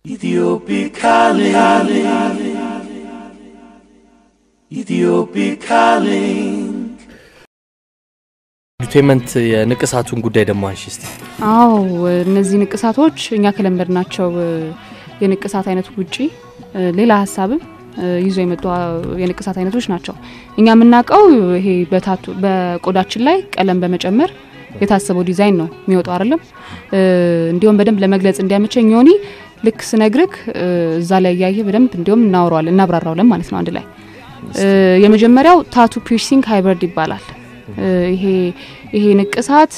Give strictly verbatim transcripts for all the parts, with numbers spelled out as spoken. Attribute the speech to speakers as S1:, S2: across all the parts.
S1: Ethiopia calling, Ethiopia calling.
S2: ዲቴመንት የንቅሳቱን ጉዳይ ደሞ አንሽስቲ
S3: አው እነዚህ ንቅሳቶች እኛ ከለመድናቸው የንቅሳት አይነት ውጪ ሌላ ሐሳብም ይዞ የመጡ የንቅሳት አይነቶች ናቸው። እኛ ምናቀው ይሄ በታቱ በቆዳችን ላይ ቀለም በመጨመር የታሰበው ዲዛይን ነው የሚወጣው አይደለም። እንዲሁም በደንብ ለመግለጽ እንዲያመቸኝ ዮኒ ልክ ስነግርክ እዛ ላይ ያየ በደንብ እንዲሁም እናወራዋለን እናብራራዋለን ማለት ነው አንድ ላይ። የመጀመሪያው ታቱ ፒርሲንግ ሃይብሪድ ይባላል። ይሄ ይሄ ንቅሳት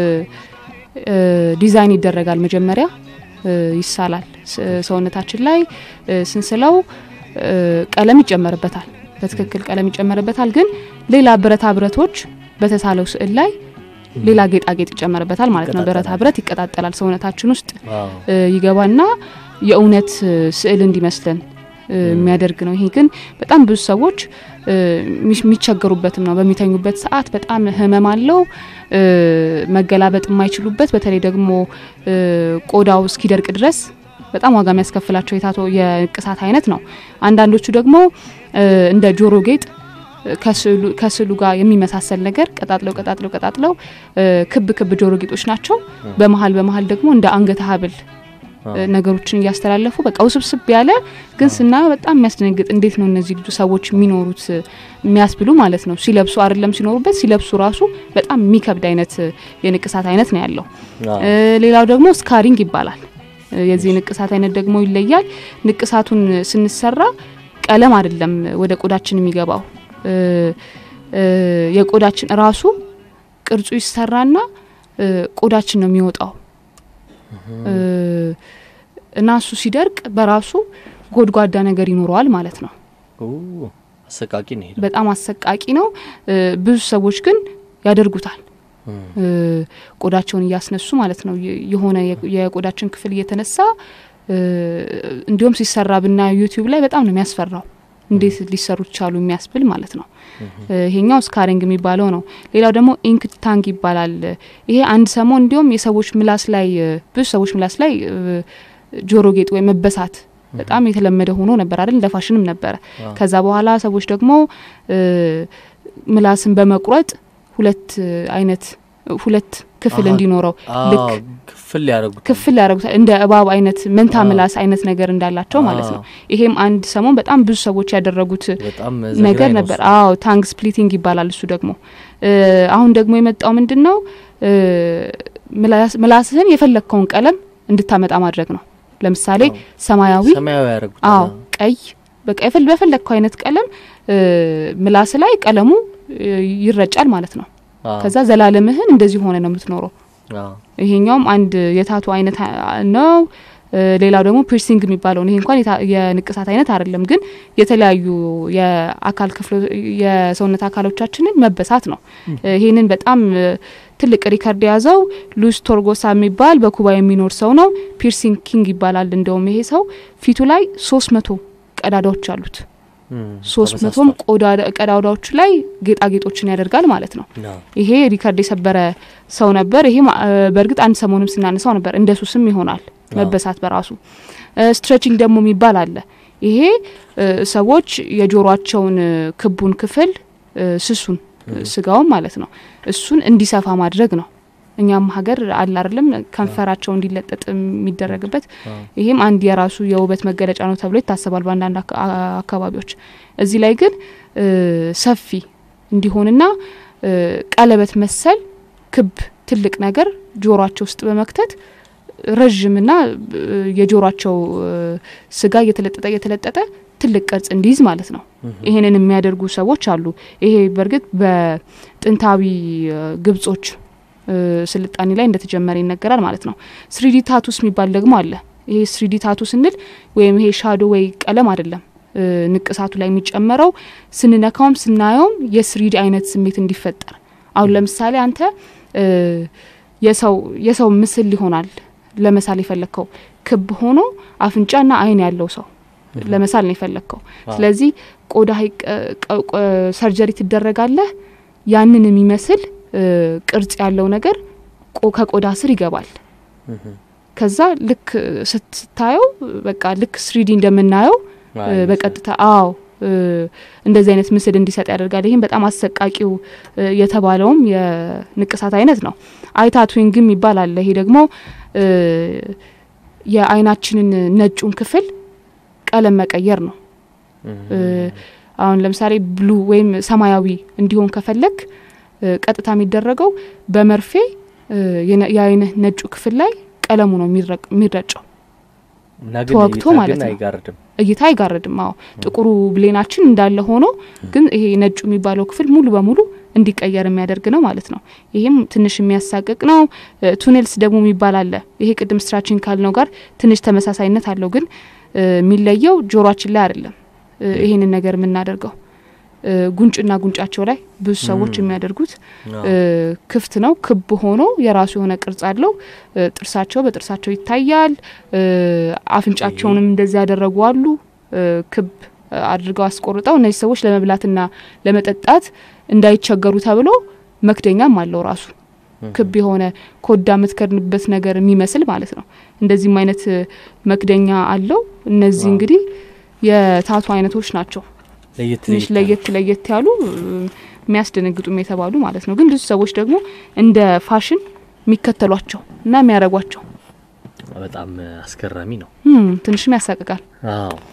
S3: ዲዛይን ይደረጋል መጀመሪያ ይሳላል ሰውነታችን ላይ ስንስለው ቀለም ይጨመርበታል በትክክል ቀለም ይጨመርበታል ግን ሌላ ብረታ ብረቶች በተሳለው ስዕል ላይ ሌላ ጌጣጌጥ ይጨመርበታል ማለት ነው። ብረታ ብረት ይቀጣጠላል ሰውነታችን ውስጥ ይገባና የእውነት ስዕል እንዲመስለን የሚያደርግ ነው። ይሄ ግን በጣም ብዙ ሰዎች የሚቸገሩበትም ነው። በሚተኙበት ሰዓት በጣም ህመም አለው መገላበጥ የማይችሉበት በተለይ ደግሞ ቆዳው እስኪደርቅ ድረስ በጣም ዋጋ የሚያስከፍላቸው የታቶ የንቅሳት አይነት ነው። አንዳንዶቹ ደግሞ እንደ ጆሮ ጌጥ ከስሉ ከስሉ ጋር የሚመሳሰል ነገር ቀጣጥለው ቀጣጥለው ቀጣጥለው ክብ ክብ ጆሮ ጌጦች ናቸው። በመሃል በመሃል ደግሞ እንደ አንገት ሐብል ነገሮችን ያስተላልፉ በቃ ውስብስብ ያለ ግን ስናው በጣም የሚያስደነግጥ እንዴት ነው እነዚህ ልጅ ሰዎች የሚኖሩት የሚያስብሉ ማለት ነው። ሲለብሱ አይደለም ሲኖሩበት ሲለብሱ ራሱ በጣም የሚከብድ አይነት የንቅሳት አይነት ነው ያለው። ሌላው ደግሞ ስካሪንግ ይባላል። የዚህ ንቅሳት አይነት ደግሞ ይለያል። ንቅሳቱን ስንሰራ ቀለም አይደለም ወደ ቆዳችን የሚገባው የቆዳችን ራሱ ቅርጹ ይሰራና ቆዳችን ነው የሚወጣው እና እሱ ሲደርቅ በራሱ ጎድጓዳ ነገር ይኖረዋል ማለት ነው።
S2: ኦ አሰቃቂ ነው
S3: በጣም አሰቃቂ ነው። ብዙ ሰዎች ግን ያደርጉታል ቆዳቸውን ያስነሱ ማለት ነው። የሆነ የቆዳችን ክፍል እየተነሳ እንዲሁም ሲሰራ ብና ዩቲዩብ ላይ በጣም ነው የሚያስፈራው እንዴት ሊሰሩ ይቻሉ የሚያስብል ማለት ነው። ይሄኛው ስካሪንግ የሚባለው ነው። ሌላው ደግሞ ኢንክ ታንግ ይባላል። ይሄ አንድ ሰሞን እንዲሁም የሰዎች ምላስ ላይ ብዙ ሰዎች ምላስ ላይ ጆሮ ጌጥ ወይ መበሳት በጣም የተለመደ ሆኖ ነበር አይደል ለፋሽንም ነበር። ከዛ በኋላ ሰዎች ደግሞ ምላስን በመቁረጥ ሁለት አይነት ሁለት ክፍል እንዲኖረው ልክ
S2: ክፍል ያረጉት
S3: ክፍል ያረጉት እንደ እባብ አይነት መንታ ምላስ አይነት ነገር እንዳላቸው ማለት ነው። ይሄም አንድ ሰሞን በጣም ብዙ ሰዎች ያደረጉት ነገር ነበር። አዎ ታንግ ስፕሊቲንግ ይባላል እሱ ደግሞ። አሁን ደግሞ የመጣው ምንድነው ምላስህን የፈለከውን ቀለም እንድታመጣ ማድረግ ነው። ለምሳሌ ሰማያዊ
S2: ሰማያዊ ያረጉት
S3: አዎ ቀይ በቃ ይፈል በፈለከው አይነት ቀለም ምላስ ላይ ቀለሙ ይረጫል ማለት ነው። ከዛ ዘላለምህን እንደዚህ ሆነ ነው የምትኖረው። አዎ ይሄኛውም አንድ የታቱ አይነት ነው። ሌላው ደግሞ ፒርሲንግ የሚባለው ነው። ይሄ እንኳን የንቅሳት አይነት አይደለም ግን የተለያዩ የአካል ክፍል የሰውነት አካሎቻችንን መበሳት ነው። ይሄንን በጣም ትልቅ ሪከርድ ያዘው ሉስ ቶርጎሳ የሚባል በኩባ የሚኖር ሰው ነው። ፒርሲንግ ኪንግ ይባላል። እንደውም ይሄ ሰው ፊቱ ላይ ሶስት መቶ ቀዳዳዎች አሉት። ሶስት መቶም ቆዳ ቀዳዳዎች ላይ ጌጣጌጦችን ያደርጋል ማለት ነው። ይሄ ሪከርድ የሰበረ ሰው ነበር። ይሄ በርግጥ አንድ ሰሞንም ስናነሳው ነበር እንደሱስም ይሆናል መበሳት በራሱ። ስትሬቺንግ ደግሞ የሚባል አለ። ይሄ ሰዎች የጆሮአቸውን ክቡን ክፍል ስሱን ስጋው ማለት ነው እሱን እንዲሰፋ ማድረግ ነው። እኛም ሀገር አለ አይደለም ከንፈራቸው እንዲለጠጥ የሚደረግበት ይሄም አንድ የራሱ የውበት መገለጫ ነው ተብሎ ይታሰባል በአንዳንድ አካባቢዎች። እዚህ ላይ ግን ሰፊ እንዲሆንና ቀለበት መሰል ክብ ትልቅ ነገር ጆሮአቸው ውስጥ በመክተት ረጅምና የጆሮአቸው ስጋ እየተለጠጠ እየተለጠጠ ትልቅ ቅርጽ እንዲይዝ ማለት ነው። ይሄንን የሚያደርጉ ሰዎች አሉ። ይሄ በርግጥ በጥንታዊ ግብጾች ስልጣኔ ላይ እንደተጀመረ ይነገራል ማለት ነው። ስሪ ዲ ታቱስ የሚባል ደግሞ አለ። ይሄ ስሪ ዲ ታቱ ስንል ወይም ይሄ ሻዶ ወይ ቀለም አይደለም ንቅሳቱ ላይ የሚጨመረው ስንነካውም ስናየውም የስሪ ዲ አይነት ስሜት እንዲፈጠር። አሁን ለምሳሌ አንተ የሰው የሰው ምስል ይሆናል ለምሳሌ ፈለከው ክብ ሆኖ አፍንጫና አይን ያለው ሰው ለምሳሌ ነው ፈለከው። ስለዚህ ቆዳ ሰርጀሪ ትደረጋለህ ያንን የሚመስል ቅርጽ ያለው ነገር ከቆዳ ስር ይገባል። ከዛ ልክ ስታየው በቃ ልክ ስሪ ዲ እንደምናየው በቀጥታ አው እንደዚህ አይነት ምስል እንዲሰጥ ያደርጋል። ይሄን በጣም አሰቃቂው የተባለውም የንቅሳት አይነት ነው። አይ ታቱዊንግም ይባላል። ይሄ ደግሞ የአይናችንን ነጩን ክፍል ቀለም መቀየር ነው። አሁን ለምሳሌ ብሉ ወይም ሰማያዊ እንዲሆን ከፈለክ ቀጥታ የሚደረገው በመርፌ የአይን ነጩ ክፍል ላይ ቀለሙ ነው የሚረጨው ተወቅቶ ማለት ነው። እይታ አይጋርድም። አዎ ጥቁሩ ብሌናችን እንዳለ ሆኖ ግን ይሄ ነጩ የሚባለው ክፍል ሙሉ በሙሉ እንዲቀየር የሚያደርግ ነው ማለት ነው። ይሄም ትንሽ የሚያሳቅቅ ነው። ቱኔልስ ደግሞ ይባላል። ይሄ ቅድም ስትራቺንግ ካልነው ጋር ትንሽ ተመሳሳይነት አለው ግን የሚለየው ጆሮአችን ላይ አይደለም። ይሄንን ነገር የምናደርገው ጉንጭና ጉንጫቸው ላይ ብዙ ሰዎች የሚያደርጉት ክፍት ነው። ክብ ሆኖ የራሱ የሆነ ቅርጽ አለው። ጥርሳቸው በጥርሳቸው ይታያል። አፍንጫቸውንም እንደዚህ ያደረጉ አሉ። ክብ አድርገው አስቆርጠው እነዚህ ሰዎች ለመብላትና ለመጠጣት እንዳይቸገሩ ተብሎ መክደኛም አለው ራሱ ክብ የሆነ ኮዳ ምትከርንበት ነገር የሚመስል ማለት ነው። እንደዚህም አይነት መክደኛ አለው። እነዚህ እንግዲህ የታቱ አይነቶች ናቸው። ትንሽ ለየት ለየት ያሉ የሚያስደነግጡም የተባሉ ማለት ነው። ግን ብዙ ሰዎች ደግሞ እንደ ፋሽን የሚከተሏቸው እና የሚያረጓቸው
S2: በጣም አስገራሚ ነው።
S3: ትንሽም ያሳቅቃል።
S2: አዎ